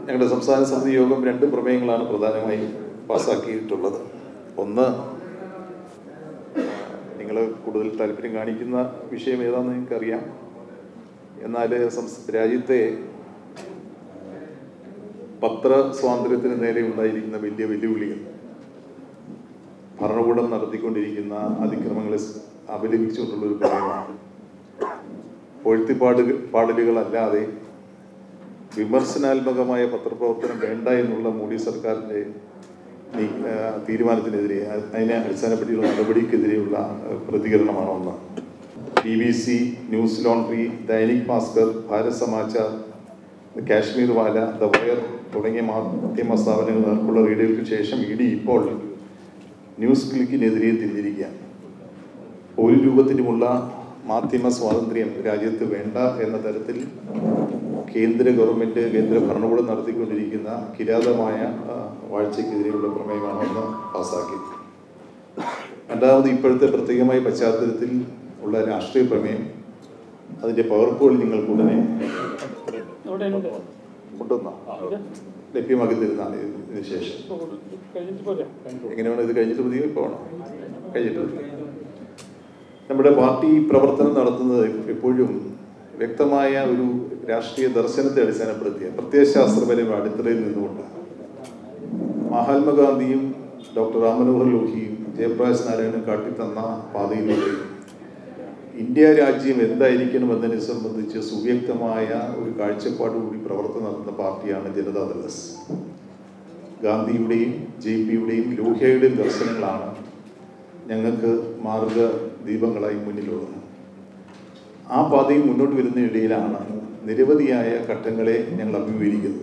ഞങ്ങളുടെ സംസ്ഥാന സമിതി യോഗം 2 പ്രമേയങ്ങളാണ് പ്രധാനമായും പാസ്സാക്കിയിട്ടുള്ളത്. ഒന്ന്, നിങ്ങൾ കൂടുതൽ താല്പര്യം കാണിക്കുന്ന വിഷയം ഏതാണെന്ന് നിങ്ങൾക്കറിയാം. എന്നാൽ രാജ്യത്തെ പത്ര സ്വാതന്ത്ര്യത്തിന് നേരെ ഉണ്ടായിരിക്കുന്ന വലിയ വെല്ലുവിളികൾ, ഭരണകൂടം നടത്തിക്കൊണ്ടിരിക്കുന്ന അതിക്രമങ്ങളെ അപലപിച്ചുകൊണ്ടുള്ളൊരു പ്രമേയമാണ്. പാടലുകളല്ലാതെ വിമർശനാത്മകമായ പത്രപ്രവർത്തനം വേണ്ട എന്നുള്ള മോഡി സർക്കാരിൻ്റെ തീരുമാനത്തിനെതിരെ, അതിനെ അടിസ്ഥാനപ്പെടുത്തിയുള്ള നടപടിക്കെതിരെയുള്ള പ്രതികരണമാണ് ഒന്ന്. BBC, Newslaundry, Dainik Bhaskar, Bharat Samachar, Kashmir Wala, the Wire തുടങ്ങിയ മാധ്യമ സ്ഥാപനങ്ങൾക്കുള്ള റെയ്ഡുകൾക്ക് ശേഷം ED ഇപ്പോൾ ന്യൂസ് ക്ലിക്കിനെതിരെ തിരിഞ്ഞിരിക്കുകയാണ്. ഒരു രൂപത്തിലുമുള്ള മാധ്യമ സ്വാതന്ത്ര്യം രാജ്യത്ത് വേണ്ട എന്ന തരത്തിൽ കേന്ദ്ര ഗവൺമെൻറ്, കേന്ദ്ര ഭരണകൂടം നടത്തിക്കൊണ്ടിരിക്കുന്ന കിരാതമായ വാഴ്ചയ്ക്കെതിരെയുള്ള പ്രമേയമാണ് ഒന്ന് പാസ്സാക്കി. രണ്ടാമത്, ഇപ്പോഴത്തെ പ്രത്യേകമായ പശ്ചാത്തലത്തിൽ ഉള്ള രാഷ്ട്രീയ പ്രമേയം, അതിൻ്റെ പകർപ്പുകൾ നിങ്ങൾക്ക് ഉടനെ ലഭ്യമാക്കി തരുന്നതാണ്. ഇതിന് ശേഷം എങ്ങനെ വേണം? ഇത് കഴിഞ്ഞിട്ട് മതിയോ? ഇപ്പോൾ വേണം? കഴിഞ്ഞിട്ട് മതി. നമ്മുടെ പാർട്ടി പ്രവർത്തനം നടത്തുന്നത് എപ്പോഴും വ്യക്തമായ ഒരു രാഷ്ട്രീയ ദർശനത്തെ അടിസ്ഥാനപ്പെടുത്തിയ പ്രത്യയശാസ്ത്രപരമായ അടിത്തറയിൽ നിന്നുകൊണ്ട് മഹാത്മാഗാന്ധിയും ഡോക്ടർ റാം മനോഹർ ലോഹിയും ജയപ്രകാശ് നാരായണനും കാട്ടിത്തന്ന പാതയിലൂടെ ഇന്ത്യ രാജ്യം എന്തായിരിക്കണമെന്നതിനെ സംബന്ധിച്ച് സുവ്യക്തമായ ഒരു കാഴ്ചപ്പാടുകൂടി പ്രവർത്തനം നടത്തുന്ന പാർട്ടിയാണ് ജനതാദൾ എസ്. ഗാന്ധിയുടെയും JP-യുടെയും ലോഹ്യയുടെയും ദർശനങ്ങളാണ് ഞങ്ങൾക്ക് മാർഗദീപങ്ങളായി മുന്നിലുള്ളത്. ആ പാതയിൽ മുന്നോട്ട് വരുന്നതിനിടയിലാണ് നിരവധിയായ ഘട്ടങ്ങളെ ഞങ്ങൾ അഭിമുഖീകരിക്കുന്നത്.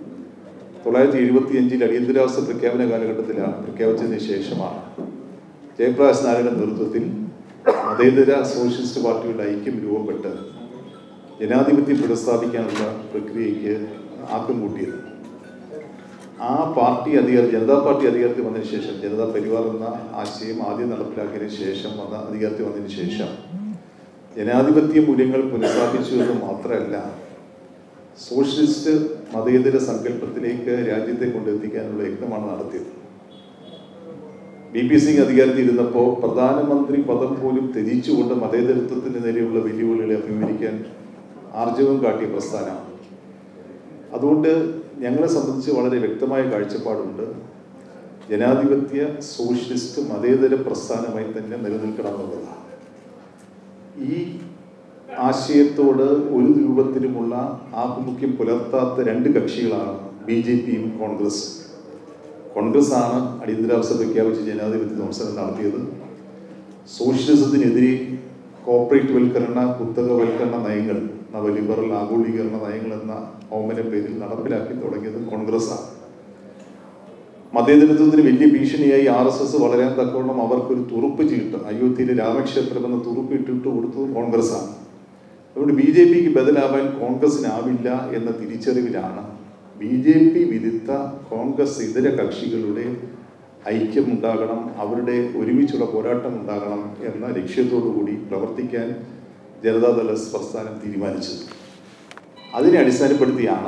1975 അടിയന്തരാവസ്ഥ പ്രഖ്യാപന കാലഘട്ടത്തിലാണ് പ്രഖ്യാപിച്ചതിന് ശേഷമാണ് ജയപ്രകാശ് നാരായണന്റെ നേതൃത്വത്തിൽ മതേതര സോഷ്യലിസ്റ്റ് പാർട്ടിയുടെ ഐക്യം രൂപപ്പെട്ട് ജനാധിപത്യം പുനഃസ്ഥാപിക്കാനുള്ള പ്രക്രിയയ്ക്ക് ആക്കം കൂട്ടിയത്. ആ പാർട്ടി ജനതാ പാർട്ടി അധികാരത്തിൽ വന്നതിന് ശേഷം, ജനതാ പരിവാർ എന്ന ആശയം ആദ്യം നടപ്പിലാക്കിയതിന് ശേഷം അധികാരത്തിൽ വന്നതിന് ശേഷം ജനാധിപത്യ മൂല്യങ്ങൾ പുനഃസ്ഥാപിച്ചു എന്ന് മാത്രമല്ല, സോഷ്യലിസ്റ്റ് മതേതര സങ്കല്പത്തിലേക്ക് രാജ്യത്തെ കൊണ്ടെത്തിക്കാനുള്ള യത്നമാണ് നടത്തിയത്. BP സിംഗ് അധികാരത്തിൽ ഇരുന്നപ്പോൾ പ്രധാനമന്ത്രി പദം പോലും ത്യജിച്ചുകൊണ്ട് മതേതരത്വത്തിന് നേരെയുള്ള വെല്ലുവിളികളെ അഭിമുഖീകരിക്കാൻ ആർജവം കാട്ടിയ പ്രസ്ഥാനമാണ്. അതുകൊണ്ട് ഞങ്ങളെ സംബന്ധിച്ച് വളരെ വ്യക്തമായ കാഴ്ചപ്പാടുണ്ട്. ജനാധിപത്യ സോഷ്യലിസ്റ്റ് മതേതര പ്രസ്ഥാനമായി തന്നെ നിലനിൽക്കണം എന്നുള്ളതാണ്. ഈ ആശയത്തോട് ഒരു രൂപത്തിലുമുള്ള ആഭിമുഖ്യം പുലർത്താത്ത 2 കക്ഷികളാണ് BJP-യും കോൺഗ്രസ്. കോൺഗ്രസ്സാണ് അടിയന്തരാവസ്ഥ പ്രഖ്യാപിച്ച് ജനാധിപത്യ ധ്വംസനം നടത്തിയത്. സോഷ്യലിസത്തിനെതിരെ കോർപ്പറേറ്റ് വൽക്കരണ, കുത്തകവൽക്കരണ നയങ്ങൾ, നവലിബറൽ ആഗോളീകരണ നയങ്ങൾ എന്ന ഓമന പേരിൽ നടപ്പിലാക്കി തുടങ്ങിയത് കോൺഗ്രസ്സാണ്. മതേതരത്വത്തിന് വലിയ ഭീഷണിയായി RSS വളരാൻ തക്കവണ്ണം അവർക്കൊരു തുറുപ്പ് ചീട്ട്, അയോധ്യയിലെ രാമക്ഷേത്രം എന്ന തുറുപ്പ് ഇട്ടിട്ട് കൊടുത്തത് കോൺഗ്രസ്സാണ്. അതുകൊണ്ട് BJP-ക്ക് ബദലാവാൻ കോൺഗ്രസിനാവില്ല എന്ന തിരിച്ചറിവിലാണ് BJP വിരുദ്ധ കോൺഗ്രസ് ഇതര കക്ഷികളുടെ ഐക്യമുണ്ടാകണം, അവരുടെ ഒരുമിച്ചുള്ള പോരാട്ടം ഉണ്ടാകണം എന്ന ലക്ഷ്യത്തോടു കൂടി പ്രവർത്തിക്കാൻ ജനതാദൾ എസ് പ്രസ്ഥാനം തീരുമാനിച്ചത്. അതിനെ അടിസ്ഥാനപ്പെടുത്തിയാണ്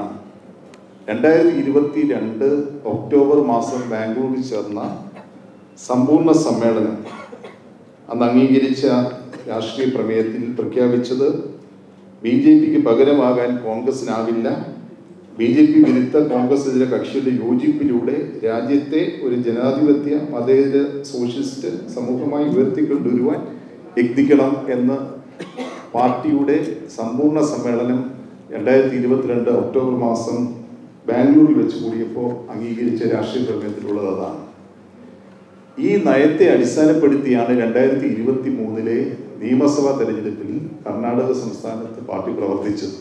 2022 ഒക്ടോബർ മാസം ബാംഗ്ലൂരിൽ ചേർന്ന സമ്പൂർണ്ണ സമ്മേളനം അന്ന് അംഗീകരിച്ച രാഷ്ട്രീയ പ്രമേയത്തിൽ പ്രഖ്യാപിച്ചത് BJP-ക്ക് പകരമാകാൻ കോൺഗ്രസിനാവില്ല. BJP വിരുദ്ധ കോൺഗ്രസ് ഇതര കക്ഷിയുടെ യോജിപ്പിലൂടെ രാജ്യത്തെ ഒരു ജനാധിപത്യ മതേതര സോഷ്യലിസ്റ്റ് സമൂഹമായി ഉയർത്തിക്കൊണ്ടുവരുവാൻ യത്നിക്കണം എന്ന് പാർട്ടിയുടെ സമ്പൂർണ്ണ സമ്മേളനം 2022 ഒക്ടോബർ മാസം ബാംഗ്ലൂരിൽ വെച്ച് കൂടിയപ്പോൾ അംഗീകരിച്ച രാഷ്ട്രീയ പ്രമേയത്തിലുള്ളത് അതാണ്. ഈ നയത്തെ അടിസ്ഥാനപ്പെടുത്തിയാണ് 2023 നിയമസഭാ തെരഞ്ഞെടുപ്പിൽ കർണാടക സംസ്ഥാനത്ത് പാർട്ടി പ്രവർത്തിച്ചത്.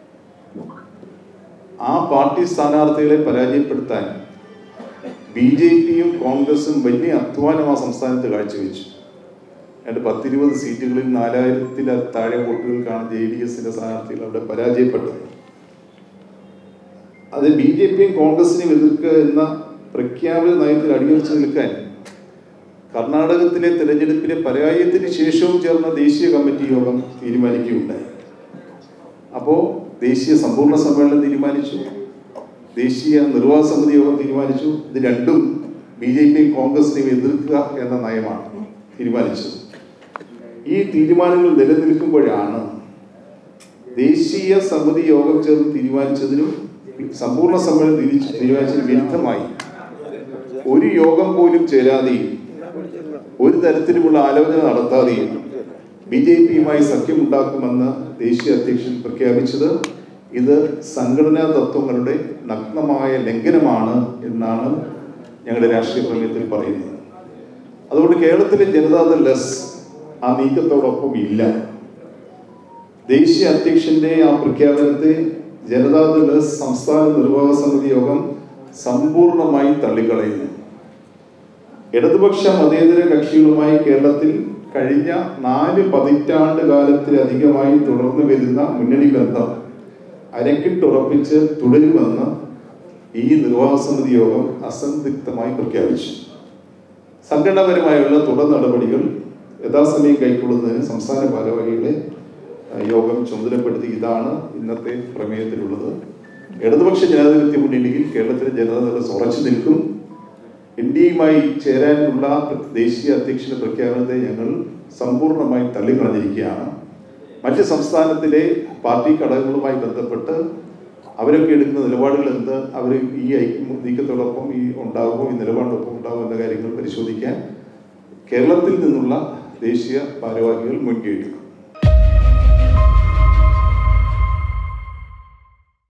ആ പാർട്ടി സ്ഥാനാർത്ഥികളെ പരാജയപ്പെടുത്താൻ BJP-യും കോൺഗ്രസും വലിയ അധ്വാനം ആ സംസ്ഥാനത്ത് കാഴ്ചവെച്ചു. 10-20 സീറ്റുകളിൽ 4000-ൽ താഴെ വോട്ടുകൾക്കാണ് JDS-ന്റെ സ്ഥാനാർത്ഥികൾ അവിടെ പരാജയപ്പെട്ടത്. അത് BJP-യും കോൺഗ്രസിനെയും എതിർക്കുക എന്ന പ്രഖ്യാപിത നയത്തിൽ അടിയുറച്ചു നിൽക്കാൻ കർണാടകത്തിലെ തെരഞ്ഞെടുപ്പിലെ പരാജയത്തിന് ശേഷവും ചേർന്ന ദേശീയ കമ്മിറ്റി യോഗം തീരുമാനിക്കുകയുണ്ടായി. അപ്പോൾ ദേശീയ സമ്പൂർണ്ണ സമ്മേളനം തീരുമാനിച്ചു ദേശീയ നിർവാഹക സമിതി യോഗം തീരുമാനിച്ചു. ഇത് രണ്ടും BJPയും കോൺഗ്രസിനെയും എതിർക്കുക എന്ന നയമാണ് തീരുമാനിച്ചത്. ഈ തീരുമാനങ്ങൾ നിലനിൽക്കുമ്പോഴാണ് ദേശീയ സമിതി യോഗം ചേർന്ന് തീരുമാനിച്ചതിനും സമ്പൂർണ്ണ സമ്മേളനം തീരുമാനിച്ചതിന് വിരുദ്ധമായി ഒരു യോഗം പോലും ചേരാതെയും ഒരു തരത്തിലുമുള്ള ആലോചന നടത്താതെയും BJPയുമായി സഖ്യമുണ്ടാക്കുമെന്ന് ദേശീയ അധ്യക്ഷൻ പ്രഖ്യാപിച്ചത് ഇത് സംഘടനാ തത്വങ്ങളുടെ നഗ്നമായ ലംഘനമാണ് എന്നാണ് ഞങ്ങളുടെ രാഷ്ട്രീയ പ്രമേയത്തിൽ പറയുന്നത്. അതുകൊണ്ട് കേരളത്തിലെ ജനതാദൾ എസ് ആ നീക്കത്തോടൊപ്പം ഇല്ല. ദേശീയ അധ്യക്ഷന്റെ ആ പ്രഖ്യാപനത്തെ ജനതാദൾ എസ് സംസ്ഥാന നിർവാഹക സമിതി യോഗം സമ്പൂർണമായി തള്ളിക്കളയുന്നു. ഇടതുപക്ഷ മതേതര കക്ഷികളുമായി കേരളത്തിൽ കഴിഞ്ഞ 4 പതിറ്റാണ്ട് കാലത്തിലധികമായി തുടർന്നു വരുന്ന മുന്നണി ബന്ധം അരക്കിട്ടുറപ്പിച്ച് തുടരുമെന്ന് ഈ നിർവാഹക സമിതി യോഗം അസന്ദിഗ്ധമായി പ്രഖ്യാപിച്ചു. സംഘടനാപരമായുള്ള തുടർ നടപടികൾ യഥാസമയം കൈക്കൊള്ളുന്നതിന് സംസ്ഥാന ഭാരവാഹികളെ യോഗം ചുമതലപ്പെടുത്തി. ഇതാണ് ഇന്നത്തെ പ്രമേയത്തിലുള്ളത്. ഇടതുപക്ഷ ജനാധിപത്യ മുന്നണിയിൽ കേരളത്തിലെ ജനതാദൾ ഉറച്ചു നിൽക്കും. NDAയുമായി ചേരാനുള്ള ദേശീയ അധ്യക്ഷന്റെ പ്രഖ്യാപനത്തെ ഞങ്ങൾ സമ്പൂർണ്ണമായി തള്ളിക്കളഞ്ഞിരിക്കുകയാണ്. മറ്റ് സംസ്ഥാനത്തിലെ പാർട്ടി ഘടകങ്ങളുമായി ബന്ധപ്പെട്ട് അവരൊക്കെ എടുക്കുന്ന നിലപാടുകൾ എന്ത്, അവർ ഈ നീക്കത്തോടൊപ്പം ഉണ്ടാകുമോ, ഈ നിലപാടിനൊപ്പം ഉണ്ടാകുമോ എന്ന കാര്യങ്ങൾ പരിശോധിക്കാൻ കേരളത്തിൽ നിന്നുള്ള ദേശീയ ഭാരവാഹികൾ മുൻകൈ എടുക്കും.